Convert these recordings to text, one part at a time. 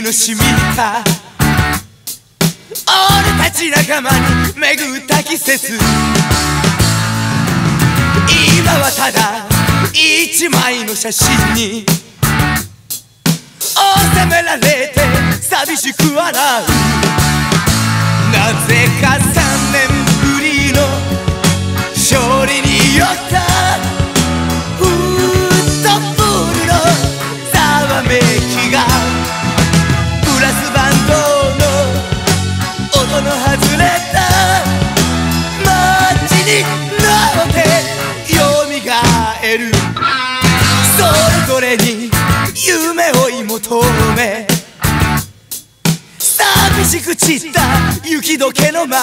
の染みた俺たち仲間に巡った季節、今はただ一枚の写真に収められて寂しく笑う。なぜか3年ぶりの勝利に酔ったフットボールのざわめきがブラスバンドの音の外れた街に乗ってよみがえる。それぞれに夢を追い求め寂しく散った雪解けの街、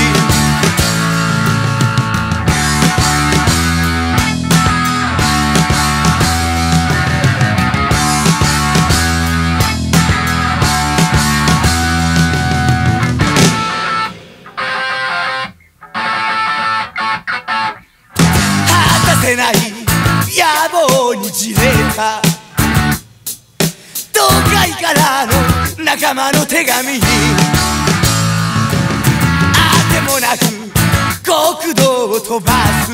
果たせない野望にじれた東海からの仲間の手紙にあてもなく国道を飛ばす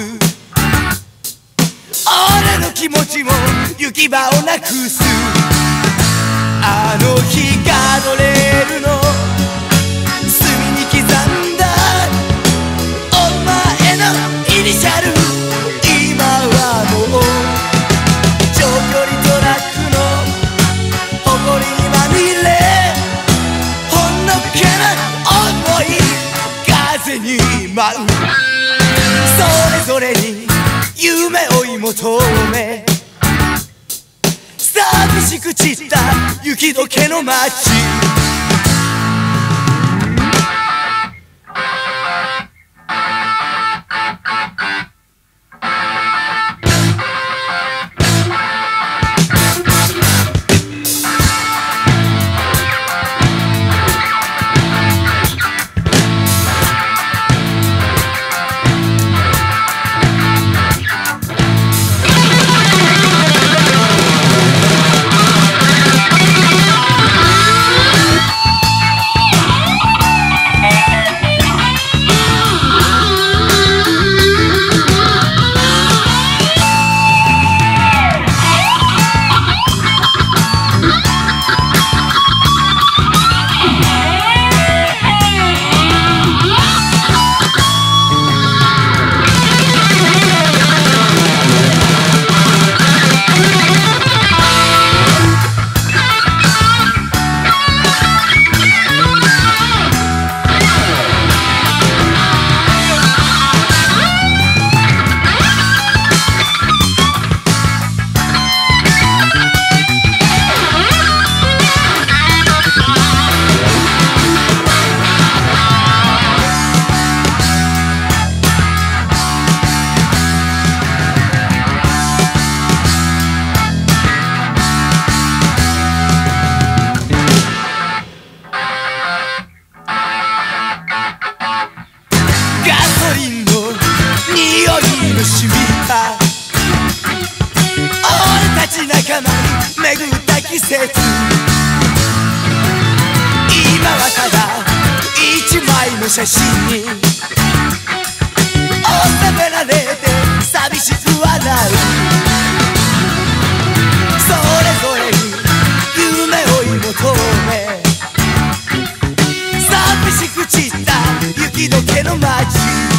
俺の気持ちも行き場をなくす。あの日ガードレールの隅に刻んだお前のイニシャル、今はもう長距離トラックの誇りにまみれほんのけな思い風に舞う。それぞれに夢追い求め寂しく散った雪解けの街、俺たち仲間に巡った季節、今はただ一枚の写真に収められて寂しく笑う。それぞれに夢追い求め寂しく散った雪解けの街、